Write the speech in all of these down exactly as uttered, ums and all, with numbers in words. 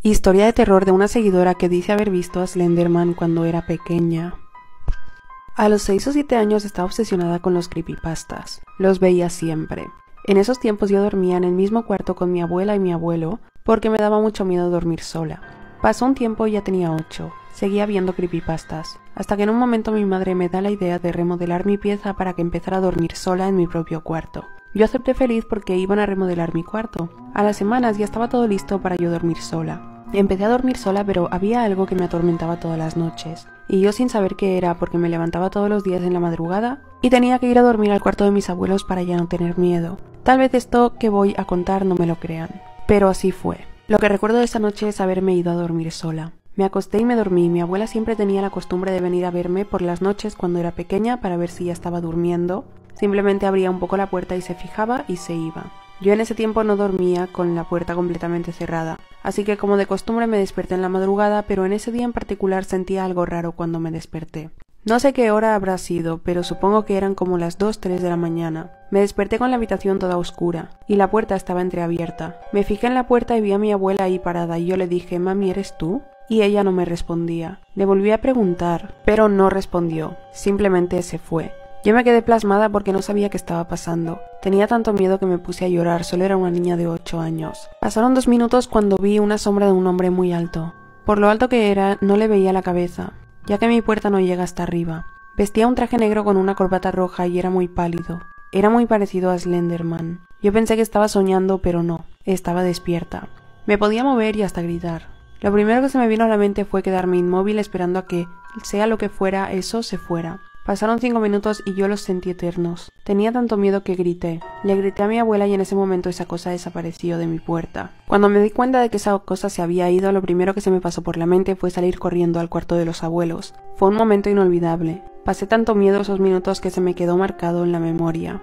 Historia de terror de una seguidora que dice haber visto a Slenderman cuando era pequeña. A los seis o siete años estaba obsesionada con los creepypastas. Los veía siempre. En esos tiempos yo dormía en el mismo cuarto con mi abuela y mi abuelo porque me daba mucho miedo dormir sola. Pasó un tiempo y ya tenía ocho. Seguía viendo creepypastas, hasta que en un momento mi madre me da la idea de remodelar mi pieza para que empezara a dormir sola en mi propio cuarto. Yo acepté feliz porque iban a remodelar mi cuarto. A las semanas ya estaba todo listo para yo dormir sola. Empecé a dormir sola, pero había algo que me atormentaba todas las noches, y yo sin saber qué era porque me levantaba todos los días en la madrugada y tenía que ir a dormir al cuarto de mis abuelos para ya no tener miedo. Tal vez esto que voy a contar no me lo crean, pero así fue. Lo que recuerdo de esa noche es haberme ido a dormir sola. Me acosté y me dormí. Mi abuela siempre tenía la costumbre de venir a verme por las noches cuando era pequeña para ver si ya estaba durmiendo. Simplemente abría un poco la puerta y se fijaba y se iba. Yo en ese tiempo no dormía con la puerta completamente cerrada, así que como de costumbre me desperté en la madrugada, pero en ese día en particular sentía algo raro cuando me desperté. No sé qué hora habrá sido, pero supongo que eran como las dos, tres de la mañana. Me desperté con la habitación toda oscura, y la puerta estaba entreabierta. Me fijé en la puerta y vi a mi abuela ahí parada, y yo le dije, «Mami, ¿eres tú?». Y ella no me respondía. Le volví a preguntar, pero no respondió, simplemente se fue. Yo me quedé plasmada porque no sabía qué estaba pasando. Tenía tanto miedo que me puse a llorar, solo era una niña de ocho años. Pasaron dos minutos cuando vi una sombra de un hombre muy alto. Por lo alto que era, no le veía la cabeza, ya que mi puerta no llega hasta arriba. Vestía un traje negro con una corbata roja y era muy pálido. Era muy parecido a Slenderman. Yo pensé que estaba soñando, pero no, estaba despierta. Me podía mover y hasta gritar. Lo primero que se me vino a la mente fue quedarme inmóvil esperando a que, sea lo que fuera, eso se fuera. Pasaron cinco minutos y yo los sentí eternos. Tenía tanto miedo que grité. Le grité a mi abuela y en ese momento esa cosa desapareció de mi puerta. Cuando me di cuenta de que esa cosa se había ido, lo primero que se me pasó por la mente fue salir corriendo al cuarto de los abuelos. Fue un momento inolvidable. Pasé tanto miedo esos minutos que se me quedó marcado en la memoria.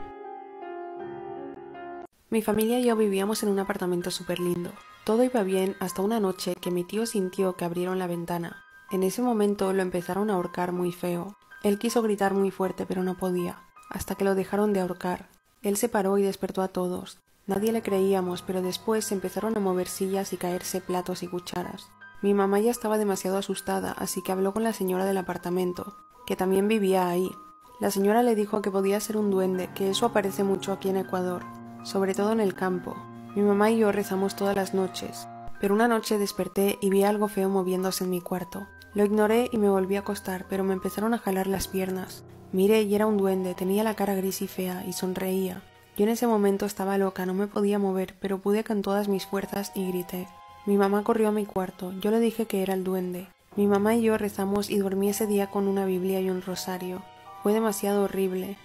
Mi familia y yo vivíamos en un apartamento súper lindo. Todo iba bien hasta una noche que mi tío sintió que abrieron la ventana. En ese momento lo empezaron a ahorcar muy feo. Él quiso gritar muy fuerte, pero no podía, hasta que lo dejaron de ahorcar. Él se paró y despertó a todos. Nadie le creíamos, pero después se empezaron a mover sillas y caerse platos y cucharas. Mi mamá ya estaba demasiado asustada, así que habló con la señora del apartamento, que también vivía ahí. La señora le dijo que podía ser un duende, que eso aparece mucho aquí en Ecuador, sobre todo en el campo. Mi mamá y yo rezamos todas las noches, pero una noche desperté y vi algo feo moviéndose en mi cuarto. Lo ignoré y me volví a acostar, pero me empezaron a jalar las piernas. Miré y era un duende, tenía la cara gris y fea, y sonreía. Yo en ese momento estaba loca, no me podía mover, pero pude con todas mis fuerzas y grité. Mi mamá corrió a mi cuarto, yo le dije que era el duende. Mi mamá y yo rezamos y dormí ese día con una Biblia y un rosario. Fue demasiado horrible.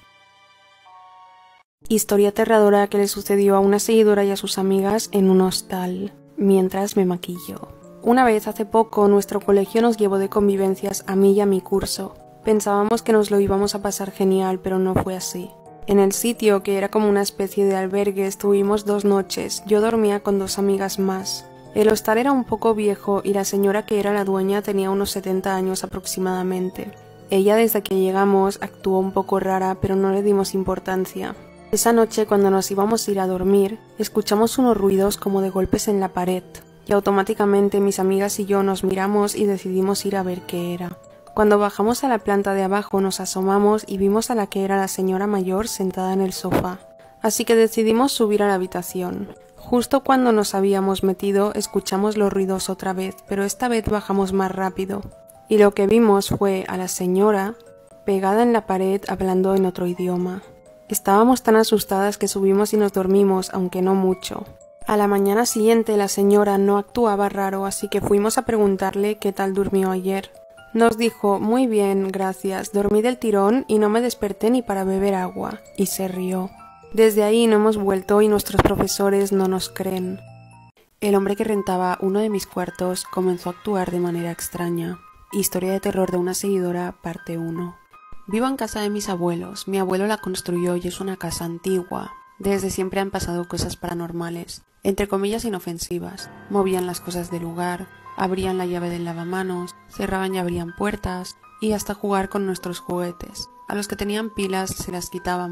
Historia aterradora que le sucedió a una seguidora y a sus amigas en un hostal, mientras me maquillo. Una vez hace poco nuestro colegio nos llevó de convivencias a mí y a mi curso. Pensábamos que nos lo íbamos a pasar genial, pero no fue así. En el sitio, que era como una especie de albergue, estuvimos dos noches. Yo dormía con dos amigas más. El hostal era un poco viejo y la señora que era la dueña tenía unos setenta años aproximadamente. Ella desde que llegamos actuó un poco rara, pero no le dimos importancia. Esa noche, cuando nos íbamos a ir a dormir, escuchamos unos ruidos como de golpes en la pared. Y automáticamente mis amigas y yo nos miramos y decidimos ir a ver qué era. Cuando bajamos a la planta de abajo nos asomamos y vimos a la que era la señora mayor sentada en el sofá. Así que decidimos subir a la habitación. Justo cuando nos habíamos metido escuchamos los ruidos otra vez, pero esta vez bajamos más rápido. Y lo que vimos fue a la señora pegada en la pared hablando en otro idioma. Estábamos tan asustadas que subimos y nos dormimos, aunque no mucho. A la mañana siguiente la señora no actuaba raro, así que fuimos a preguntarle qué tal durmió ayer. Nos dijo, muy bien, gracias, dormí del tirón y no me desperté ni para beber agua, y se rió. Desde ahí no hemos vuelto y nuestros profesores no nos creen. El hombre que rentaba uno de mis cuartos comenzó a actuar de manera extraña. Historia de terror de una seguidora, parte uno. Vivo en casa de mis abuelos. Mi abuelo la construyó y es una casa antigua. Desde siempre han pasado cosas paranormales, entre comillas inofensivas. Movían las cosas del lugar, abrían la llave del lavamanos, cerraban y abrían puertas, y hasta jugar con nuestros juguetes. A los que tenían pilas se las quitábamos.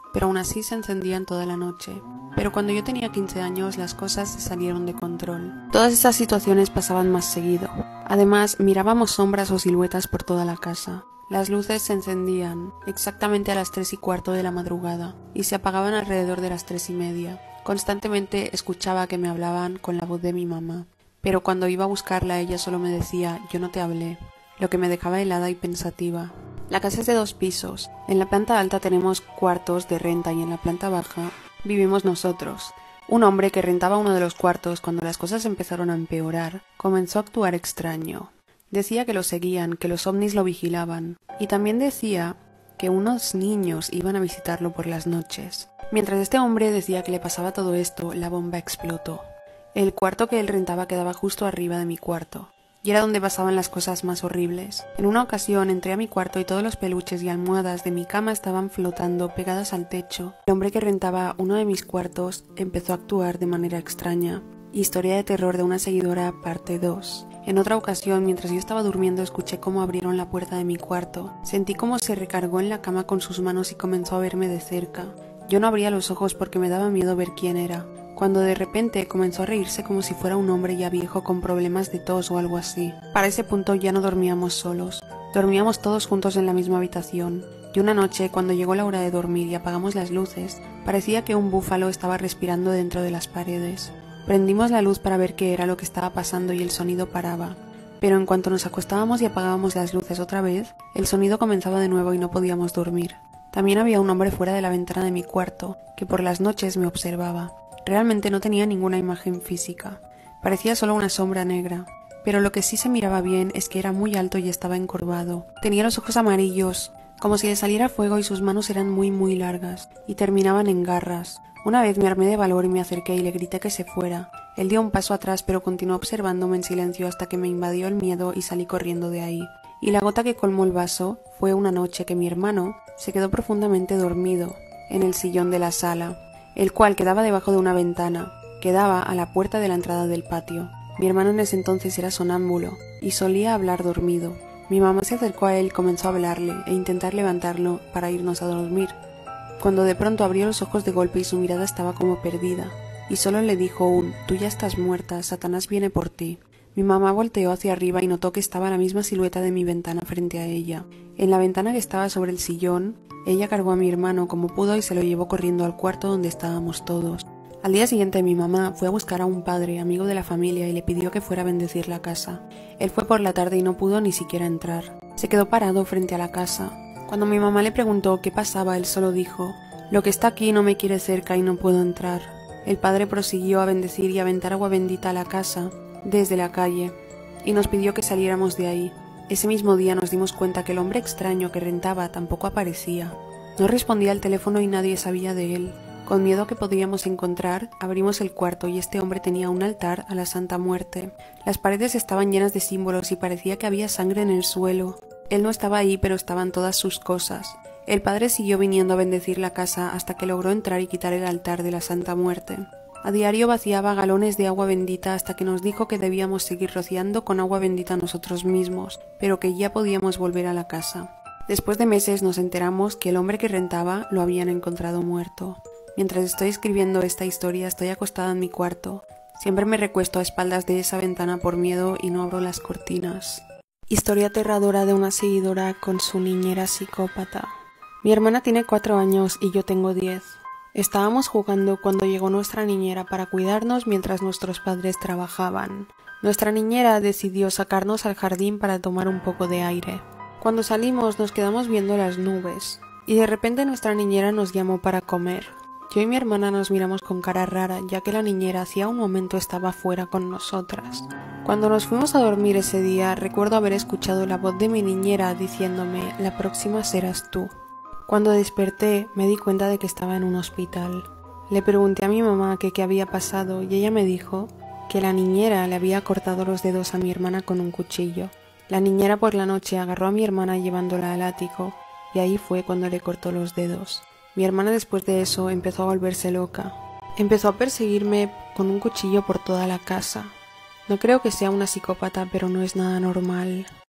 pero aún así se encendían toda la noche. Pero cuando yo tenía quince años las cosas se salieron de control. Todas estas situaciones pasaban más seguido. Además, mirábamos sombras o siluetas por toda la casa. Las luces se encendían exactamente a las tres y cuarto de la madrugada y se apagaban alrededor de las tres y media. Constantemente escuchaba que me hablaban con la voz de mi mamá, pero cuando iba a buscarla ella solo me decía «yo no te hablé», lo que me dejaba helada y pensativa. La casa es de dos pisos. En la planta alta tenemos cuartos de renta y en la planta baja vivimos nosotros. Un hombre que rentaba uno de los cuartos, cuando las cosas empezaron a empeorar, comenzó a actuar extraño. Decía que lo seguían, que los ovnis lo vigilaban, y también decía que unos niños iban a visitarlo por las noches. Mientras este hombre decía que le pasaba todo esto, la bomba explotó. El cuarto que él rentaba quedaba justo arriba de mi cuarto, y era donde pasaban las cosas más horribles. En una ocasión entré a mi cuarto y todos los peluches y almohadas de mi cama estaban flotando pegadas al techo. El hombre que rentaba uno de mis cuartos empezó a actuar de manera extraña. Historia de terror de una seguidora, parte dos. En otra ocasión, mientras yo estaba durmiendo, escuché cómo abrieron la puerta de mi cuarto. Sentí cómo se recargó en la cama con sus manos y comenzó a verme de cerca. Yo no abría los ojos porque me daba miedo ver quién era, cuando de repente comenzó a reírse como si fuera un hombre ya viejo con problemas de tos o algo así. Para ese punto ya no dormíamos solos, dormíamos todos juntos en la misma habitación, y una noche, cuando llegó la hora de dormir y apagamos las luces, parecía que un búfalo estaba respirando dentro de las paredes. Prendimos la luz para ver qué era lo que estaba pasando y el sonido paraba, pero en cuanto nos acostábamos y apagábamos las luces otra vez, el sonido comenzaba de nuevo y no podíamos dormir. También había un hombre fuera de la ventana de mi cuarto, que por las noches me observaba. Realmente no tenía ninguna imagen física, parecía solo una sombra negra, pero lo que sí se miraba bien es que era muy alto y estaba encorvado. Tenía los ojos amarillos, como si le saliera fuego, y sus manos eran muy muy largas, y terminaban en garras. Una vez me armé de valor y me acerqué y le grité que se fuera. Él dio un paso atrás pero continuó observándome en silencio hasta que me invadió el miedo y salí corriendo de ahí. Y la gota que colmó el vaso fue una noche que mi hermano se quedó profundamente dormido en el sillón de la sala, el cual quedaba debajo de una ventana que daba a la puerta de la entrada del patio. Mi hermano en ese entonces era sonámbulo y solía hablar dormido. Mi mamá se acercó a él y comenzó a hablarle e intentar levantarlo para irnos a dormir, cuando de pronto abrió los ojos de golpe y su mirada estaba como perdida, y solo le dijo un «tú ya estás muerta, Satanás viene por ti». Mi mamá volteó hacia arriba y notó que estaba la misma silueta de mi ventana frente a ella. En la ventana que estaba sobre el sillón, ella cargó a mi hermano como pudo y se lo llevó corriendo al cuarto donde estábamos todos. Al día siguiente mi mamá fue a buscar a un padre, amigo de la familia, y le pidió que fuera a bendecir la casa. Él fue por la tarde y no pudo ni siquiera entrar. Se quedó parado frente a la casa. Cuando mi mamá le preguntó qué pasaba, él solo dijo «lo que está aquí no me quiere cerca y no puedo entrar». El padre prosiguió a bendecir y a aventar agua bendita a la casa desde la calle y nos pidió que saliéramos de ahí. Ese mismo día nos dimos cuenta que el hombre extraño que rentaba tampoco aparecía. No respondía al teléfono y nadie sabía de él. Con miedo a que podríamos encontrar, abrimos el cuarto y este hombre tenía un altar a la Santa Muerte. Las paredes estaban llenas de símbolos y parecía que había sangre en el suelo. Él no estaba ahí, pero estaban todas sus cosas. El padre siguió viniendo a bendecir la casa hasta que logró entrar y quitar el altar de la Santa Muerte. A diario vaciaba galones de agua bendita hasta que nos dijo que debíamos seguir rociando con agua bendita nosotros mismos, pero que ya podíamos volver a la casa. Después de meses nos enteramos que el hombre que rentaba lo habían encontrado muerto. Mientras estoy escribiendo esta historia estoy acostada en mi cuarto. Siempre me recuesto a espaldas de esa ventana por miedo y no abro las cortinas. Historia aterradora de una seguidora con su niñera psicópata. Mi hermana tiene cuatro años y yo tengo diez. Estábamos jugando cuando llegó nuestra niñera para cuidarnos mientras nuestros padres trabajaban. Nuestra niñera decidió sacarnos al jardín para tomar un poco de aire. Cuando salimos nos quedamos viendo las nubes y de repente nuestra niñera nos llamó para comer. Yo y mi hermana nos miramos con cara rara, ya que la niñera hacía un momento estaba fuera con nosotras. Cuando nos fuimos a dormir ese día, recuerdo haber escuchado la voz de mi niñera diciéndome «la próxima serás tú». Cuando desperté, me di cuenta de que estaba en un hospital. Le pregunté a mi mamá que qué había pasado y ella me dijo que la niñera le había cortado los dedos a mi hermana con un cuchillo. La niñera por la noche agarró a mi hermana llevándola al ático y ahí fue cuando le cortó los dedos. Mi hermana después de eso empezó a volverse loca. Empezó a perseguirme con un cuchillo por toda la casa. No creo que sea una psicópata, pero no es nada normal.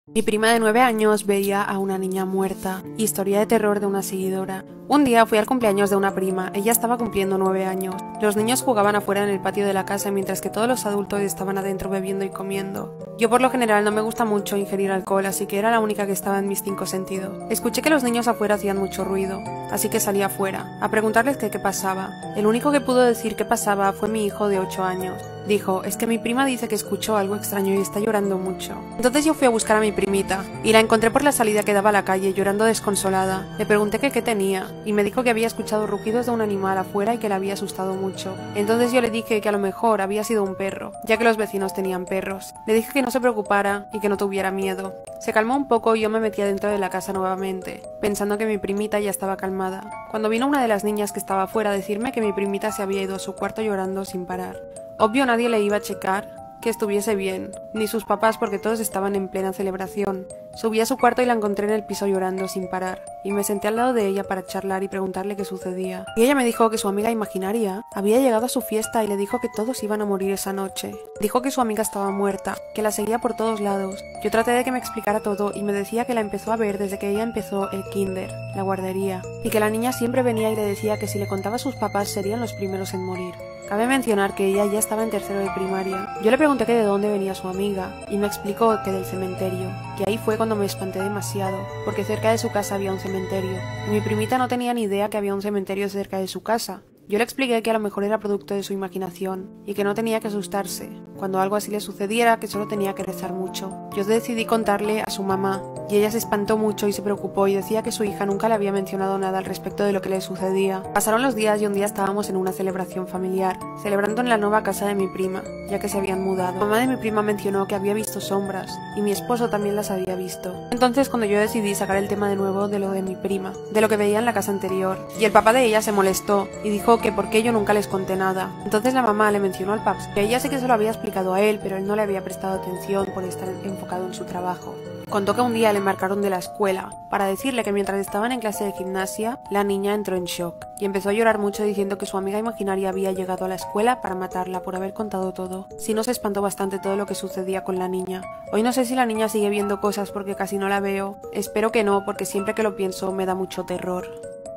Mi prima de nueve años veía a una niña muerta. Historia de terror de una seguidora. Un día fui al cumpleaños de una prima. Ella estaba cumpliendo nueve años. Los niños jugaban afuera en el patio de la casa mientras que todos los adultos estaban adentro bebiendo y comiendo. Yo por lo general no me gusta mucho ingerir alcohol, así que era la única que estaba en mis cinco sentidos. Escuché que los niños afuera hacían mucho ruido, así que salí afuera, a preguntarles qué, qué pasaba. El único que pudo decir qué pasaba fue mi hijo de ocho años. Dijo, es que mi prima dice que escuchó algo extraño y está llorando mucho. Entonces yo fui a buscar a mi primita, y la encontré por la salida que daba a la calle, llorando desconsolada. Le pregunté que qué tenía, y me dijo que había escuchado rugidos de un animal afuera y que le había asustado mucho. Entonces yo le dije que a lo mejor había sido un perro, ya que los vecinos tenían perros. Le dije que no se preocupara y que no tuviera miedo. Se calmó un poco y yo me metí adentro de la casa nuevamente, pensando que mi primita ya estaba calmada, cuando vino una de las niñas que estaba afuera a decirme que mi primita se había ido a su cuarto llorando sin parar. Obvio nadie le iba a checar que estuviese bien, ni sus papás porque todos estaban en plena celebración. Subí a su cuarto y la encontré en el piso llorando sin parar, y me senté al lado de ella para charlar y preguntarle qué sucedía. Y ella me dijo que su amiga imaginaria había llegado a su fiesta y le dijo que todos iban a morir esa noche. Dijo que su amiga estaba muerta, que la seguía por todos lados. Yo traté de que me explicara todo y me decía que la empezó a ver desde que ella empezó el kinder, la guardería, y que la niña siempre venía y le decía que si le contaba a sus papás serían los primeros en morir. Cabe mencionar que ella ya estaba en tercero de primaria. Yo le pregunté que de dónde venía su amiga, y me explicó que del cementerio, que ahí fue cuando me espanté demasiado, porque cerca de su casa había un cementerio, y mi primita no tenía ni idea que había un cementerio cerca de su casa. Yo le expliqué que a lo mejor era producto de su imaginación, y que no tenía que asustarse. Cuando algo así le sucediera, que solo tenía que rezar mucho. Yo decidí contarle a su mamá, y ella se espantó mucho y se preocupó y decía que su hija nunca le había mencionado nada al respecto de lo que le sucedía. Pasaron los días y un día estábamos en una celebración familiar, celebrando en la nueva casa de mi prima, ya que se habían mudado. La mamá de mi prima mencionó que había visto sombras, y mi esposo también las había visto. Entonces cuando yo decidí sacar el tema de nuevo de lo de mi prima, de lo que veía en la casa anterior, y el papá de ella se molestó y dijo que por qué yo nunca les conté nada. Entonces la mamá le mencionó al paps que ella sí que se lo había explicado a él, pero él no le había prestado atención por estar enfocado en su trabajo. Contó que un día le marcaron de la escuela para decirle que mientras estaban en clase de gimnasia, la niña entró en shock y empezó a llorar mucho diciendo que su amiga imaginaria había llegado a la escuela para matarla por haber contado todo. Sí nos espantó bastante todo lo que sucedía con la niña. Hoy no sé si la niña sigue viendo cosas porque casi no la veo. Espero que no, porque siempre que lo pienso me da mucho terror.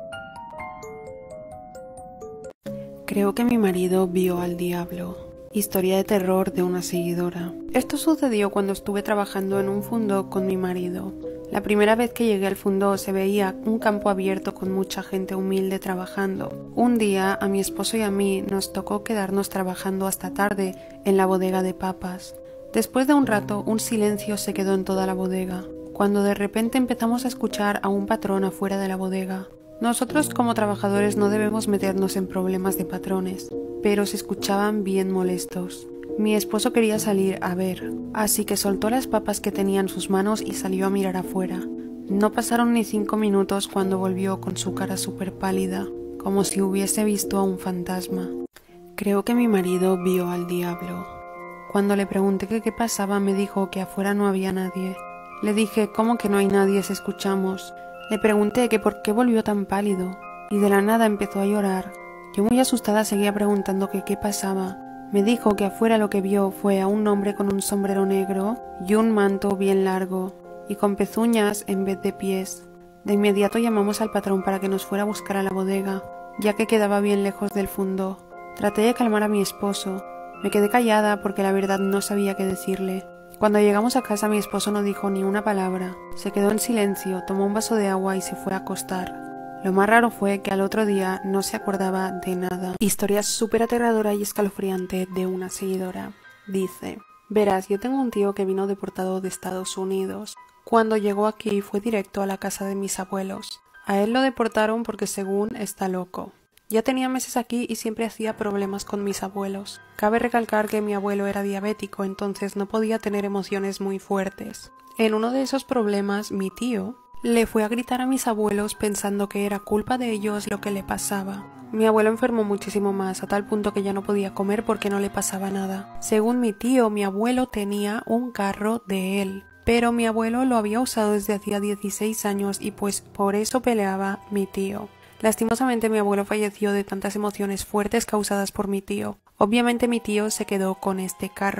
Creo que mi marido vio al diablo. Historia de terror de una seguidora. Esto sucedió cuando estuve trabajando en un fundó con mi marido. La primera vez que llegué al fundó se veía un campo abierto con mucha gente humilde trabajando. Un día a mi esposo y a mí nos tocó quedarnos trabajando hasta tarde en la bodega de papas. Después de un rato un silencio se quedó en toda la bodega, cuando de repente empezamos a escuchar a un patrón afuera de la bodega. Nosotros como trabajadores no debemos meternos en problemas de patrones, pero se escuchaban bien molestos. Mi esposo quería salir a ver, así que soltó las papas que tenía en sus manos y salió a mirar afuera. No pasaron ni cinco minutos cuando volvió con su cara súper pálida, como si hubiese visto a un fantasma. Creo que mi marido vio al diablo. Cuando le pregunté que qué pasaba me dijo que afuera no había nadie. Le dije, ¿cómo que no hay nadie si escuchamos? Le pregunté que por qué volvió tan pálido, y de la nada empezó a llorar. Yo muy asustada seguía preguntando que qué pasaba. Me dijo que afuera lo que vio fue a un hombre con un sombrero negro y un manto bien largo, y con pezuñas en vez de pies. De inmediato llamamos al patrón para que nos fuera a buscar a la bodega, ya que quedaba bien lejos del fundó. Traté de calmar a mi esposo. Me quedé callada porque la verdad no sabía qué decirle. Cuando llegamos a casa mi esposo no dijo ni una palabra. Se quedó en silencio, tomó un vaso de agua y se fue a acostar. Lo más raro fue que al otro día no se acordaba de nada. Historia súper aterradora y escalofriante de una seguidora. Dice, verás, yo tengo un tío que vino deportado de Estados Unidos. Cuando llegó aquí fue directo a la casa de mis abuelos. A él lo deportaron porque según está loco. Ya tenía meses aquí y siempre hacía problemas con mis abuelos. Cabe recalcar que mi abuelo era diabético, entonces no podía tener emociones muy fuertes. En uno de esos problemas, mi tío le fue a gritar a mis abuelos pensando que era culpa de ellos lo que le pasaba. Mi abuelo enfermó muchísimo más, a tal punto que ya no podía comer porque no le pasaba nada. Según mi tío, mi abuelo tenía un carro de él, pero mi abuelo lo había usado desde hacía dieciséis años y pues por eso peleaba mi tío. Lastimosamente mi abuelo falleció de tantas emociones fuertes causadas por mi tío. Obviamente mi tío se quedó con este carro.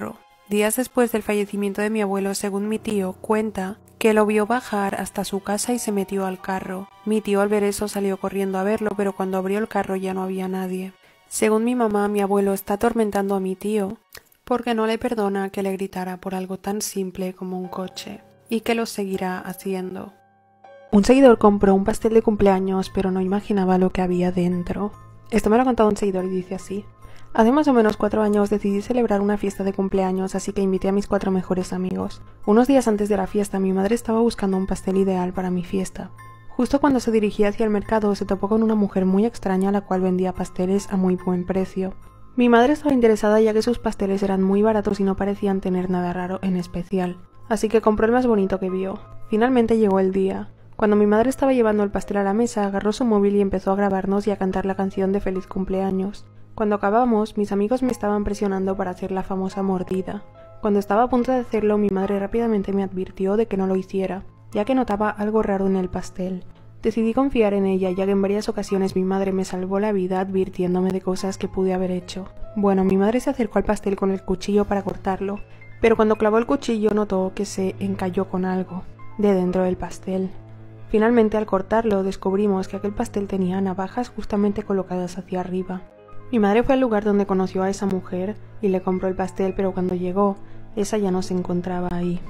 Días después del fallecimiento de mi abuelo, según mi tío, cuenta que lo vio bajar hasta su casa y se metió al carro. Mi tío al ver eso salió corriendo a verlo, pero cuando abrió el carro ya no había nadie. Según mi mamá, mi abuelo está atormentando a mi tío porque no le perdona que le gritara por algo tan simple como un coche, y que lo seguirá haciendo. Un seguidor compró un pastel de cumpleaños, pero no imaginaba lo que había dentro. Esto me lo ha contado un seguidor y dice así: hace más o menos cuatro años decidí celebrar una fiesta de cumpleaños, así que invité a mis cuatro mejores amigos. Unos días antes de la fiesta, mi madre estaba buscando un pastel ideal para mi fiesta. Justo cuando se dirigía hacia el mercado, se topó con una mujer muy extraña, la cual vendía pasteles a muy buen precio. Mi madre estaba interesada ya que sus pasteles eran muy baratos y no parecían tener nada raro en especial, así que compró el más bonito que vio. Finalmente llegó el día. Cuando mi madre estaba llevando el pastel a la mesa, agarró su móvil y empezó a grabarnos y a cantar la canción de feliz cumpleaños. Cuando acabamos, mis amigos me estaban presionando para hacer la famosa mordida. Cuando estaba a punto de hacerlo, mi madre rápidamente me advirtió de que no lo hiciera, ya que notaba algo raro en el pastel. Decidí confiar en ella, ya que en varias ocasiones mi madre me salvó la vida advirtiéndome de cosas que pude haber hecho. Bueno, mi madre se acercó al pastel con el cuchillo para cortarlo, pero cuando clavó el cuchillo notó que se encalló con algo de dentro del pastel. Finalmente, al cortarlo, descubrimos que aquel pastel tenía navajas justamente colocadas hacia arriba. Mi madre fue al lugar donde conoció a esa mujer y le compró el pastel, pero cuando llegó, esa ya no se encontraba ahí.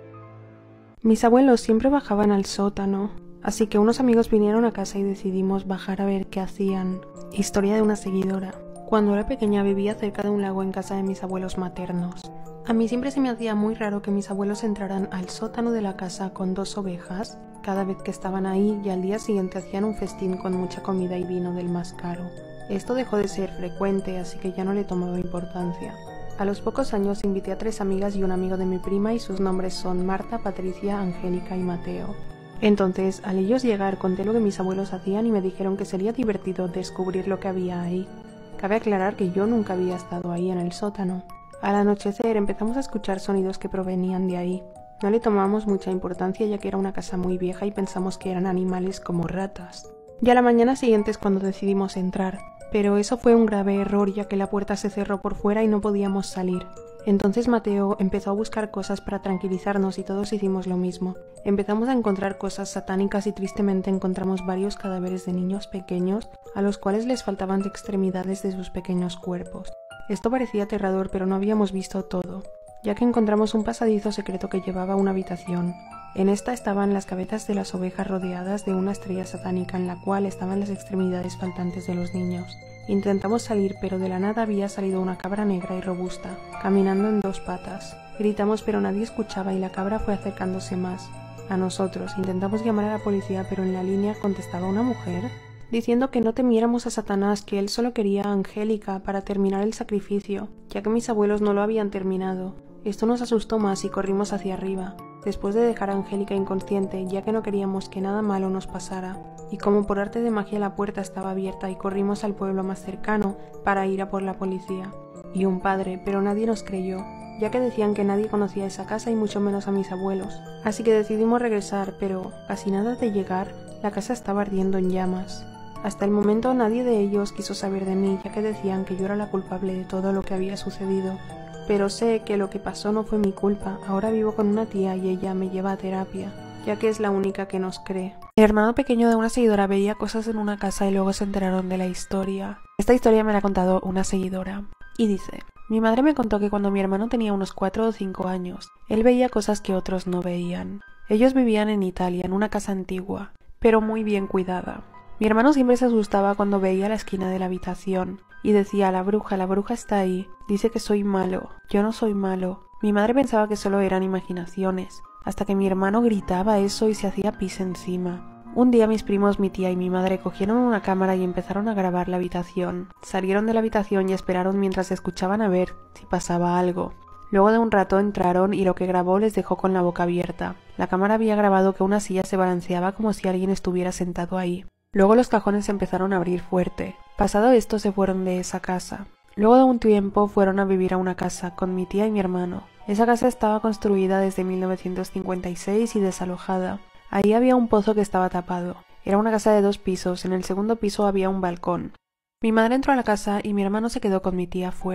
Mis abuelos siempre bajaban al sótano, así que unos amigos vinieron a casa y decidimos bajar a ver qué hacían. Historia de una seguidora. Cuando era pequeña vivía cerca de un lago en casa de mis abuelos maternos. A mí siempre se me hacía muy raro que mis abuelos entraran al sótano de la casa con dos ovejas cada vez que estaban ahí, y al día siguiente hacían un festín con mucha comida y vino del más caro. Esto dejó de ser frecuente, así que ya no le tomaba importancia. A los pocos años invité a tres amigas y un amigo de mi prima, y sus nombres son Marta, Patricia, Angélica y Mateo. Entonces, al ellos llegar, conté lo que mis abuelos hacían y me dijeron que sería divertido descubrir lo que había ahí. Cabe aclarar que yo nunca había estado ahí en el sótano. Al anochecer empezamos a escuchar sonidos que provenían de ahí. No le tomamos mucha importancia ya que era una casa muy vieja y pensamos que eran animales como ratas. Ya la mañana siguiente es cuando decidimos entrar, pero eso fue un grave error ya que la puerta se cerró por fuera y no podíamos salir. Entonces Mateo empezó a buscar cosas para tranquilizarnos y todos hicimos lo mismo. Empezamos a encontrar cosas satánicas y tristemente encontramos varios cadáveres de niños pequeños a los cuales les faltaban extremidades de sus pequeños cuerpos. Esto parecía aterrador, pero no habíamos visto todo, ya que encontramos un pasadizo secreto que llevaba a una habitación. En esta estaban las cabezas de las ovejas rodeadas de una estrella satánica en la cual estaban las extremidades faltantes de los niños. Intentamos salir, pero de la nada había salido una cabra negra y robusta, caminando en dos patas. Gritamos, pero nadie escuchaba y la cabra fue acercándose más a nosotros. Intentamos llamar a la policía, pero en la línea contestaba una mujer diciendo que no temiéramos a Satanás, que él solo quería a Angélica para terminar el sacrificio, ya que mis abuelos no lo habían terminado. Esto nos asustó más y corrimos hacia arriba, después de dejar a Angélica inconsciente, ya que no queríamos que nada malo nos pasara. Y como por arte de magia la puerta estaba abierta y corrimos al pueblo más cercano para ir a por la policía y un padre, pero nadie nos creyó, ya que decían que nadie conocía esa casa y mucho menos a mis abuelos. Así que decidimos regresar, pero casi nada de llegar, la casa estaba ardiendo en llamas. Hasta el momento nadie de ellos quiso saber de mí, ya que decían que yo era la culpable de todo lo que había sucedido. Pero sé que lo que pasó no fue mi culpa. Ahora vivo con una tía y ella me lleva a terapia, ya que es la única que nos cree. El hermano pequeño de una seguidora veía cosas en una casa y luego se enteraron de la historia. Esta historia me la ha contado una seguidora. Y dice: mi madre me contó que cuando mi hermano tenía unos cuatro o cinco años, él veía cosas que otros no veían. Ellos vivían en Italia, en una casa antigua, pero muy bien cuidada. Mi hermano siempre se asustaba cuando veía la esquina de la habitación y decía: la bruja, la bruja está ahí, dice que soy malo. Yo no soy malo. Mi madre pensaba que solo eran imaginaciones, hasta que mi hermano gritaba eso y se hacía pis encima. Un día mis primos, mi tía y mi madre cogieron una cámara y empezaron a grabar la habitación. Salieron de la habitación y esperaron mientras escuchaban a ver si pasaba algo. Luego de un rato entraron y lo que grabó les dejó con la boca abierta. La cámara había grabado que una silla se balanceaba como si alguien estuviera sentado ahí. Luego los cajones se empezaron a abrir fuerte. Pasado esto se fueron de esa casa. Luego de un tiempo fueron a vivir a una casa con mi tía y mi hermano. Esa casa estaba construida desde mil novecientos cincuenta y seis y desalojada. Ahí había un pozo que estaba tapado. Era una casa de dos pisos. En el segundo piso había un balcón. Mi madre entró a la casa y mi hermano se quedó con mi tía afuera.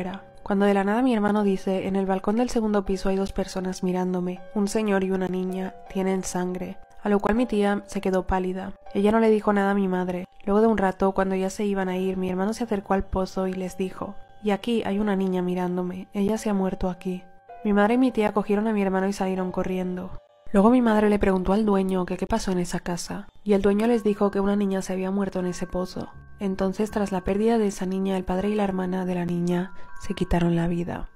cuando de la nada mi hermano dice: en el balcón del segundo piso hay dos personas mirándome, un señor y una niña, tienen sangre. A lo cual mi tía se quedó pálida. Ella no le dijo nada a mi madre. Luego de un rato, cuando ya se iban a ir, mi hermano se acercó al pozo y les dijo: y aquí hay una niña mirándome, ella se ha muerto aquí. Mi madre y mi tía cogieron a mi hermano y salieron corriendo. Luego mi madre le preguntó al dueño que qué pasó en esa casa, y el dueño les dijo que una niña se había muerto en ese pozo. Entonces, tras la pérdida de esa niña, el padre y la hermana de la niña se quitaron la vida.